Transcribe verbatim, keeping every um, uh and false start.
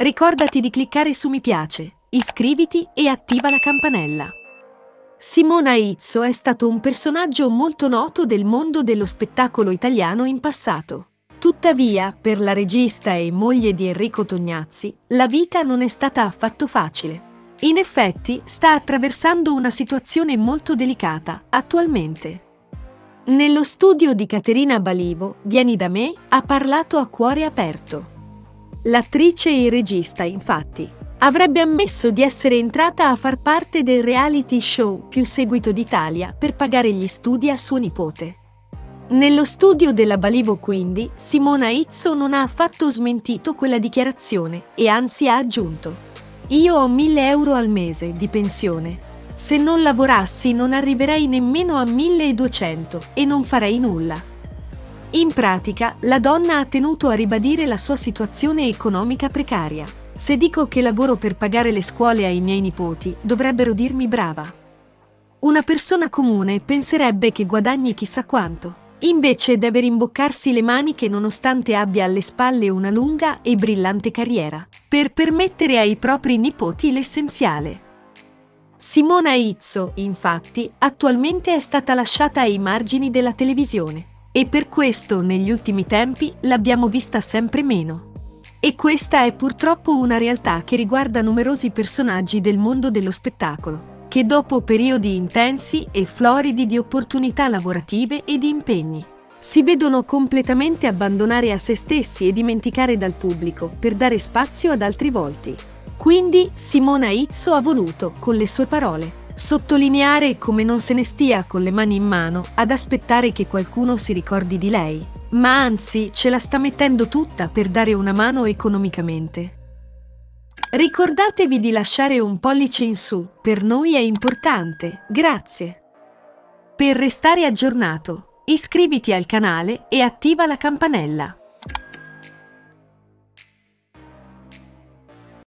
Ricordati di cliccare su mi piace, iscriviti e attiva la campanella. Simona Izzo è stato un personaggio molto noto del mondo dello spettacolo italiano in passato. Tuttavia, per la regista e moglie di Enrico Tognazzi, la vita non è stata affatto facile. In effetti, sta attraversando una situazione molto delicata attualmente. Nello studio di Caterina Balivo, Vieni da me, ha parlato a cuore aperto. L'attrice e regista, infatti, avrebbe ammesso di essere entrata a far parte del reality show più seguito d'Italia per pagare gli studi a suo nipote. Nello studio della Balivo, quindi, Simona Izzo non ha affatto smentito quella dichiarazione e anzi ha aggiunto: «Io ho mille euro al mese di pensione. Se non lavorassi non arriverei nemmeno a milleduecento e non farei nulla». In pratica, la donna ha tenuto a ribadire la sua situazione economica precaria. «Se dico che lavoro per pagare le scuole ai miei nipoti, dovrebbero dirmi brava. Una persona comune penserebbe che guadagni chissà quanto. Invece deve rimboccarsi le maniche nonostante abbia alle spalle una lunga e brillante carriera, per permettere ai propri nipoti l'essenziale». Simona Izzo, infatti, attualmente è stata lasciata ai margini della televisione. E per questo, negli ultimi tempi, l'abbiamo vista sempre meno. E questa è purtroppo una realtà che riguarda numerosi personaggi del mondo dello spettacolo, che dopo periodi intensi e floridi di opportunità lavorative e di impegni, si vedono completamente abbandonare a se stessi e dimenticare dal pubblico per dare spazio ad altri volti. Quindi Simona Izzo ha voluto, con le sue parole, sottolineare come non se ne stia con le mani in mano ad aspettare che qualcuno si ricordi di lei, ma anzi ce la sta mettendo tutta per dare una mano economicamente. Ricordatevi di lasciare un pollice in su, per noi è importante, grazie. Per restare aggiornato, iscriviti al canale e attiva la campanella.